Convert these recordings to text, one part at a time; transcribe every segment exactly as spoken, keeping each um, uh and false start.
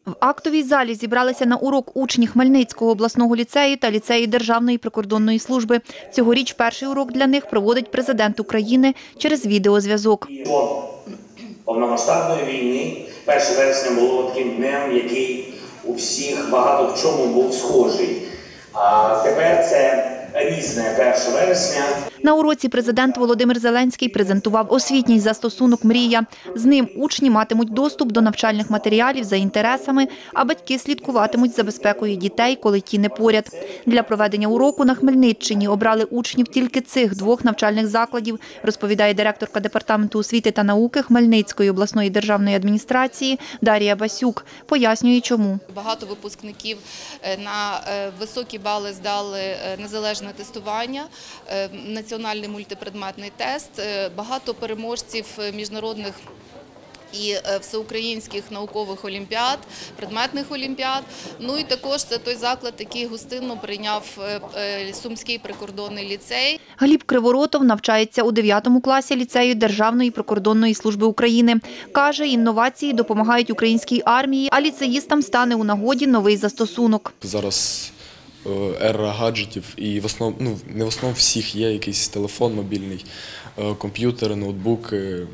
В актовій залі зібралися на урок учні Хмельницького обласного ліцею та ліцею Державної прикордонної служби. Цьогоріч перший урок для них проводить президент України через відеозв'язок. Повномасштабної війни перше вересня було таким днем, який у всіх багато в чому був схожий. А тепер це різне перше вересня. На уроці президент Володимир Зеленський презентував освітній застосунок «Мрія». З ним учні матимуть доступ до навчальних матеріалів за інтересами, а батьки слідкуватимуть за безпекою дітей, коли ті не поряд. Для проведення уроку на Хмельниччині обрали учнів тільки цих двох навчальних закладів, розповідає директорка Департаменту освіти та науки Хмельницької обласної державної адміністрації Дар'я Басюк. Пояснює, чому. Багато випускників на високі бали здали незалежне тестування, національний мультипредметний тест, багато переможців міжнародних і всеукраїнських наукових олімпіад, предметних олімпіад. Ну і також це той заклад, який гостинно прийняв Сумський прикордонний ліцей. Гліб Криворотов навчається у дев'ятому класі ліцею Державної прикордонної служби України. Каже, інновації допомагають українській армії, а ліцеїстам стане у нагоді новий застосунок. Зараз ера гаджетів, і в основному, ну, не в основному всіх є якийсь телефон мобільний, комп'ютери, ноутбуки,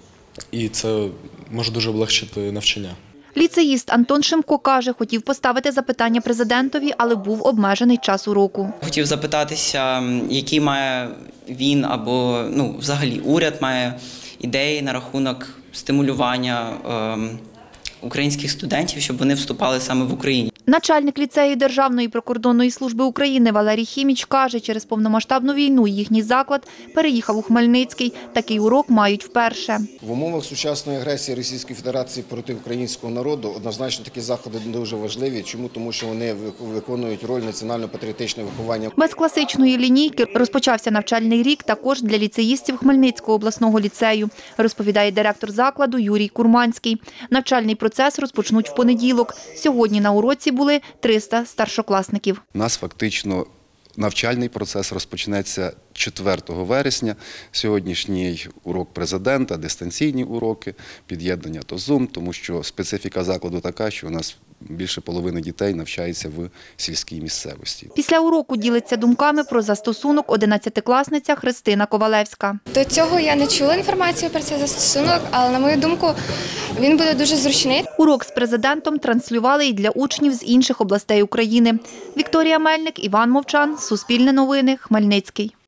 і це може дуже облегшити навчання. Ліцеїст Антон Шимко каже, хотів поставити запитання президентові, але був обмежений час уроку. Хотів запитатися, які має він або ну, взагалі уряд має ідеї на рахунок стимулювання е, українських студентів, щоб вони вступали саме в Україні. Начальник ліцею Державної прикордонної служби України Валерій Хіміч каже, через повномасштабну війну їхній заклад переїхав у Хмельницький. Такий урок мають вперше. В умовах сучасної агресії Російської Федерації проти українського народу однозначно такі заходи дуже важливі. Чому? Тому що вони виконують роль національно-патріотичного виховання. Без класичної лінійки розпочався навчальний рік також для ліцеїстів Хмельницького обласного ліцею, розповідає директор закладу Юрій Курманський. Навчальний процес розпочнуть в понеділок. Сьогодні на уроці були триста старшокласників. У нас фактично навчальний процес розпочнеться четвертого вересня. Сьогоднішній урок президента, дистанційні уроки, під'єднання до Zoom, тому що специфіка закладу така, що у нас більше половини дітей навчається в сільській місцевості. Після уроку ділиться думками про застосунок одинадцятикласниця Христина Ковалевська. До цього я не чула інформацію про цей застосунок, але, на мою думку, він буде дуже зручний. Урок з президентом транслювали і для учнів з інших областей України. Вікторія Мельник, Іван Мовчан, Суспільне новини, Хмельницький.